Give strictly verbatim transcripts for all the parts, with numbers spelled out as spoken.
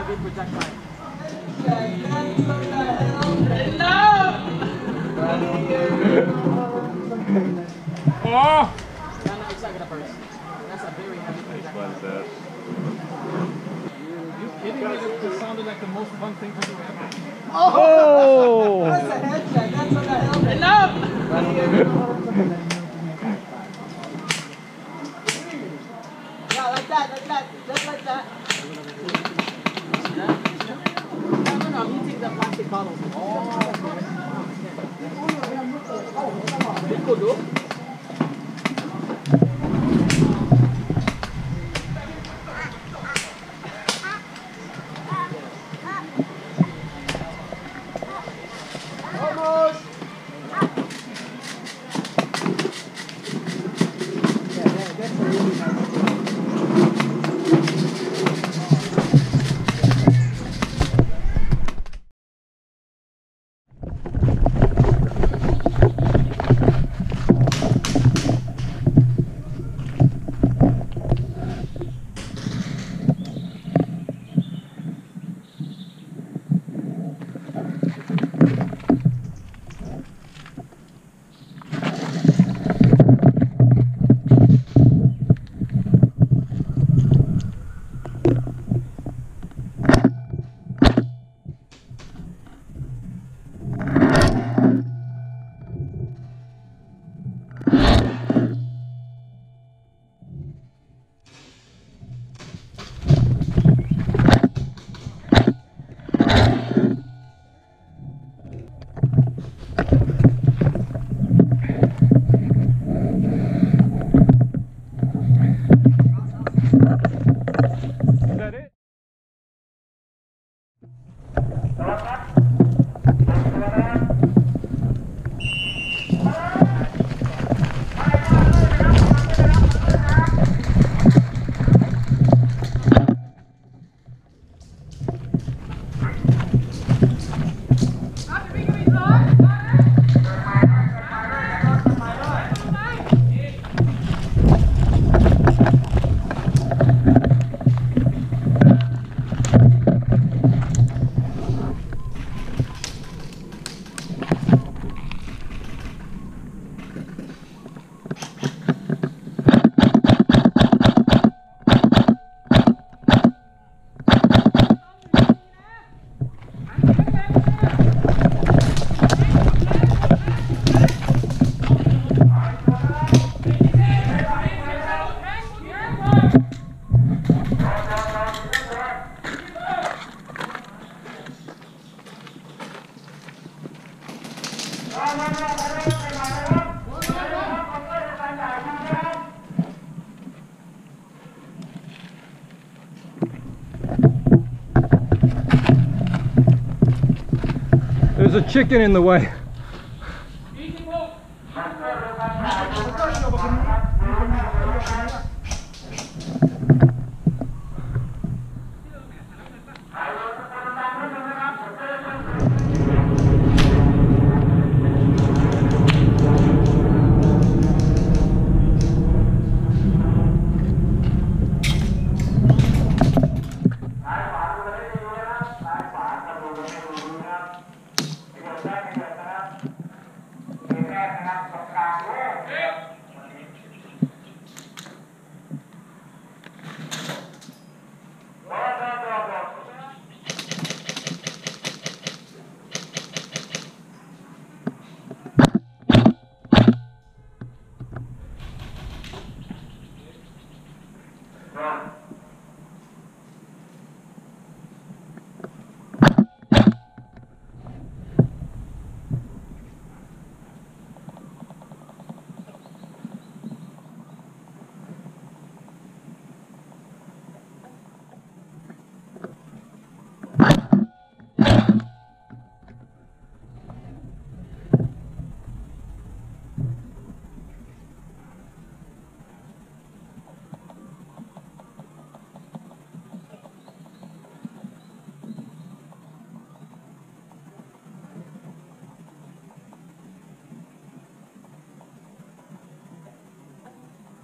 heavy projectile. Oh! That's a very heavy projectile. You kidding me? It sounded like the most fun thing to do ever. Oh! That's a headset. That's what the hell. Enough! Yeah, like that, like that, just like that. No, no, no, I'm eating the plastic bottles. Oh, oh. Almost. Yeah, yeah, that's a really nice. Is that it? There's a chicken in the way.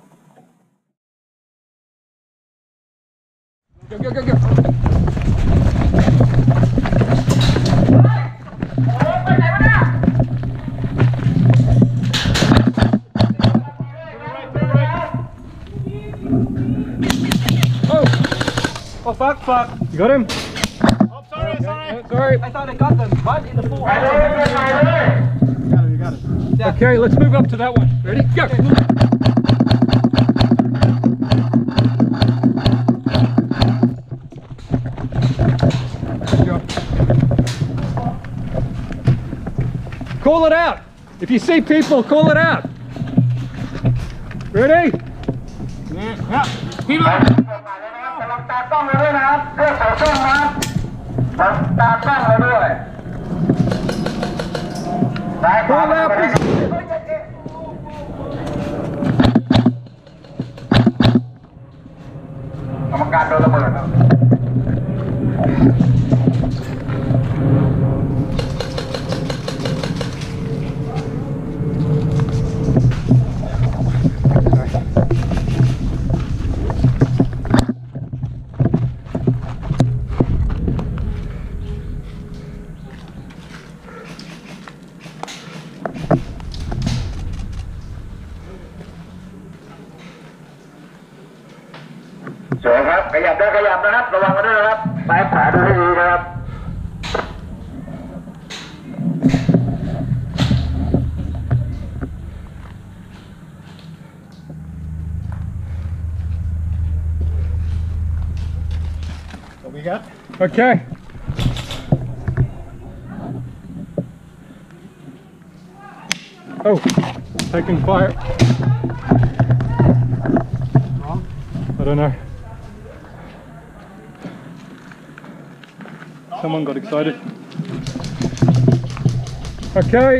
Go, go, go, go. Fuck, fuck. You got him? Oh, sorry, Okay, sorry. yeah, sorry. I thought I got them. What? In the full. You got it, you got it. Yeah. Okay, let's move up to that one. Ready? Go! Good job. Call it out. If you see people, call it out. Ready? Yeah. Keep up. ลองตากล้องเลยด้วยนะครับเลือกใส่ช่องนะครับลองตากล้องเลยด้วยซ้ายขวา Call out, please. กรรมการโดนระเบิดครับ สวยครับขยับได้ขยับนะครับระวังกันด้วยนะครับซ้ายขวาดูให้ดีนะครับ What we got? Okay. Oh, taking fire. Wrong? I don't know. Someone got excited. Okay.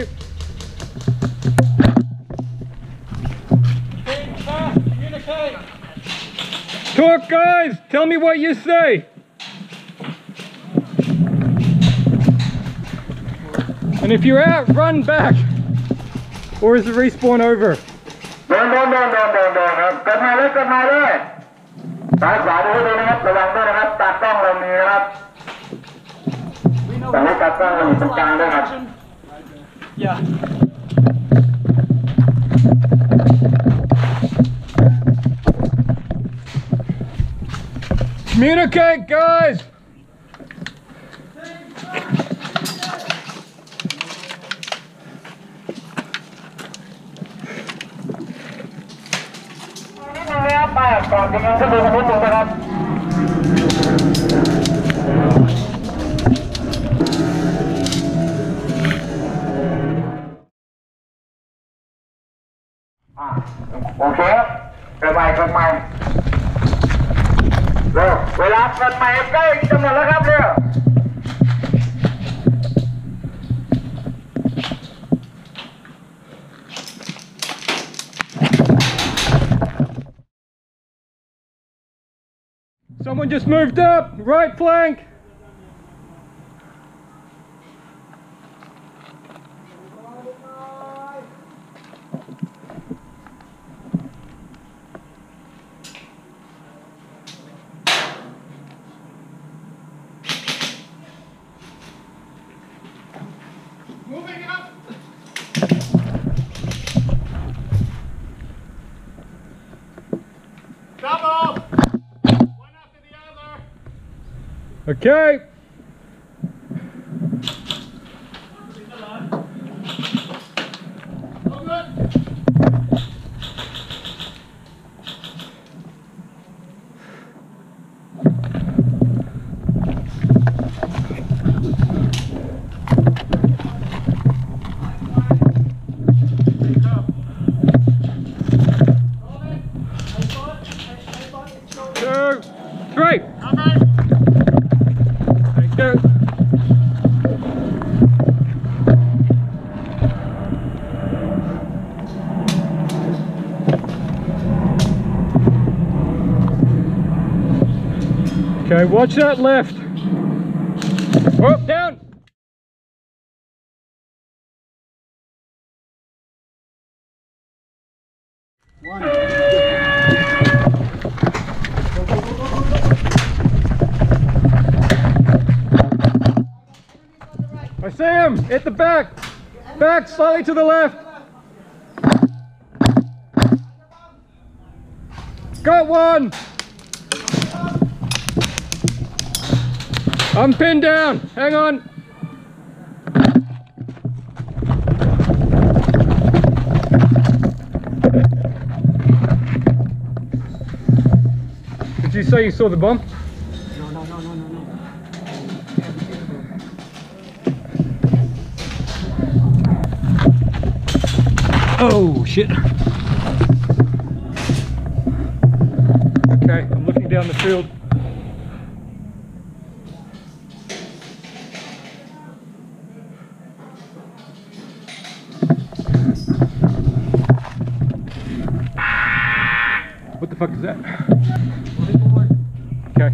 Communicate. Talk, guys. Tell me what you say. And if you're out, run back. Or is the respawn over? โดนโดนโดนโดนโดนโดนครับเกิดมาเลยเกิดมาเลยซ้ายขวาดูให้ดีนะครับระวังด้วยนะครับตากล้องเรามีนะครับ We know แต่ให้ตากล้องเราอยู่ตรงกลางด้วยครับ Yeah. Communicate, guys. นิดนึงนะครับไปก่อนจะยิงก็ดูกันนิดนึงนะครับอ่าโอเคครับเกิดใหม่เกิดใหม่เร็วเวลาเกิดใหม่ใกล้กำหนดแล้วครับเร็ว Someone just moved up, right flank. Moving up. Double. One after the other. Okay. All good. Two, three. Cover. Thank you. Okay, watch that left. Oh, down. I see him at the back. Back slightly to the left. Got one. I'm pinned down. Hang on. Did you say you saw the bomb? No, no, no, no, no, no. Oh shit. Okay, I'm looking down the field. What the fuck is that? Okay.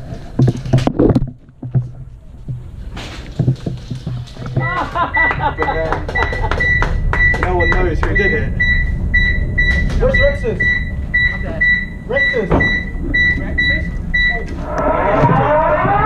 No one knows who did it. Where's Rexus? I'm dead. Rexus! Breakfast?